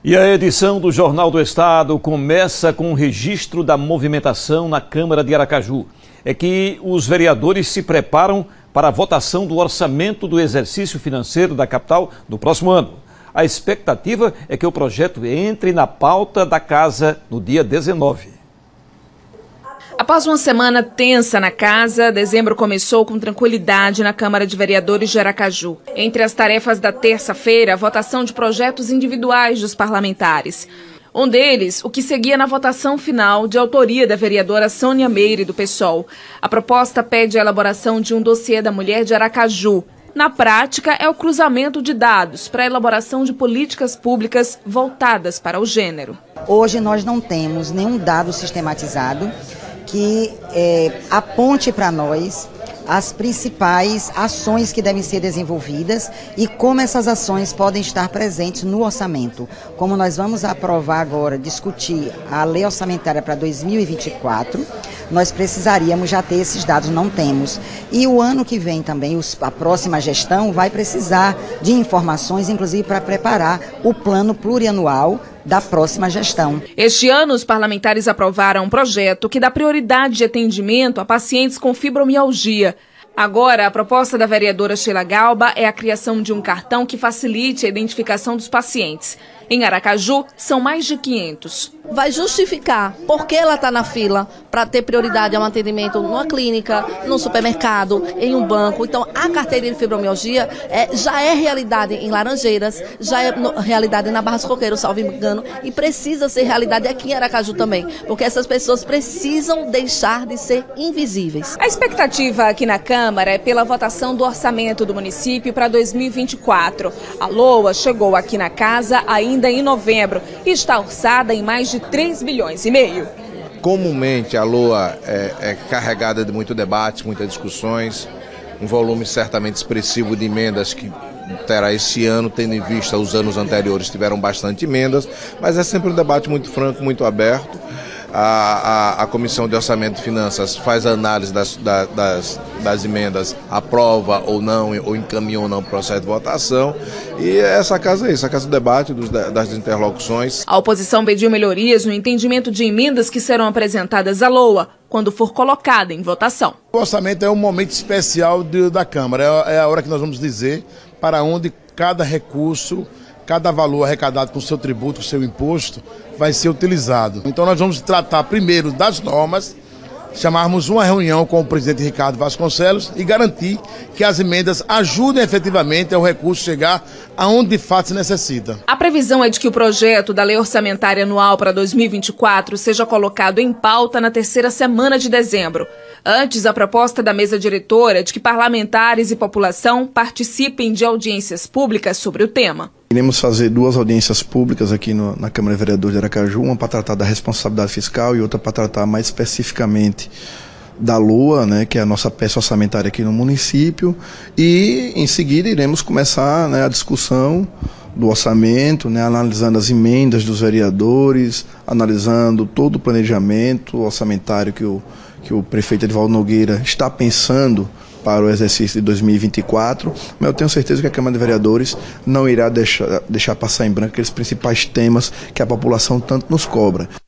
E a edição do Jornal do Estado começa com o registro da movimentação na Câmara de Aracaju. É que os vereadores se preparam para a votação do orçamento do exercício financeiro da capital do próximo ano. A expectativa é que o projeto entre na pauta da casa no dia 19. Após uma semana tensa na casa, dezembro começou com tranquilidade na Câmara de Vereadores de Aracaju. Entre as tarefas da terça-feira, a votação de projetos individuais dos parlamentares. Um deles, o que seguia na votação final, de autoria da vereadora Sônia Meire, do PSOL. A proposta pede a elaboração de um dossiê da mulher de Aracaju. Na prática, é o cruzamento de dados para a elaboração de políticas públicas voltadas para o gênero. Hoje nós não temos nenhum dado sistematizado que aponte para nós as principais ações que devem ser desenvolvidas e como essas ações podem estar presentes no orçamento. Como nós vamos aprovar agora, discutir a lei orçamentária para 2024, nós precisaríamos já ter esses dados, não temos. E o ano que vem também, a próxima gestão vai precisar de informações, inclusive para preparar o plano plurianual da próxima gestão. Este ano, os parlamentares aprovaram um projeto que dá prioridade de atendimento a pacientes com fibromialgia. Agora, a proposta da vereadora Sheila Galba é a criação de um cartão que facilite a identificação dos pacientes. Em Aracaju, são mais de 500. Vai justificar por que ela está na fila para ter prioridade a um atendimento numa clínica, num supermercado, em um banco. Então, a carteirinha de fibromialgia já é realidade em Laranjeiras, já é realidade na Barra dos Coqueiros, salvo engano, e precisa ser realidade aqui em Aracaju também, porque essas pessoas precisam deixar de ser invisíveis. A expectativa aqui na Câmara é pela votação do orçamento do município para 2024. A LOA chegou aqui na casa ainda em novembro e está orçada em mais de 3,5 bilhões. Comumente a LOA é carregada de muito debate, muitas discussões, um volume certamente expressivo de emendas que terá esse ano, tendo em vista os anos anteriores tiveram bastante emendas, mas é sempre um debate muito franco, muito aberto. A Comissão de Orçamento e Finanças faz a análise das emendas, aprova ou não, ou encaminha ou não o processo de votação. E essa casa é isso, a casa do debate, das interlocuções. A oposição pediu melhorias no entendimento de emendas que serão apresentadas à LOA quando for colocada em votação. O orçamento é um momento especial da Câmara, é a hora que nós vamos dizer para onde cada recurso, cada valor arrecadado com o seu tributo, com o seu imposto, vai ser utilizado. Então nós vamos tratar primeiro das normas, chamarmos uma reunião com o presidente Ricardo Vasconcelos e garantir que as emendas ajudem efetivamente ao recurso chegar aonde de fato se necessita. A previsão é de que o projeto da Lei Orçamentária Anual para 2024 seja colocado em pauta na terceira semana de dezembro. Antes, a proposta da mesa diretora é de que parlamentares e população participem de audiências públicas sobre o tema. Iremos fazer 2 audiências públicas aqui na Câmara de Vereadores de Aracaju, uma para tratar da responsabilidade fiscal e outra para tratar mais especificamente da LOA, né, que é a nossa peça orçamentária aqui no município, e em seguida iremos começar, né, a discussão do orçamento, né, analisando as emendas dos vereadores, analisando todo o planejamento orçamentário que o prefeito Edivaldo Nogueira está pensando para o exercício de 2024, mas eu tenho certeza que a Câmara de Vereadores não irá deixar passar em branco aqueles principais temas que a população tanto nos cobra.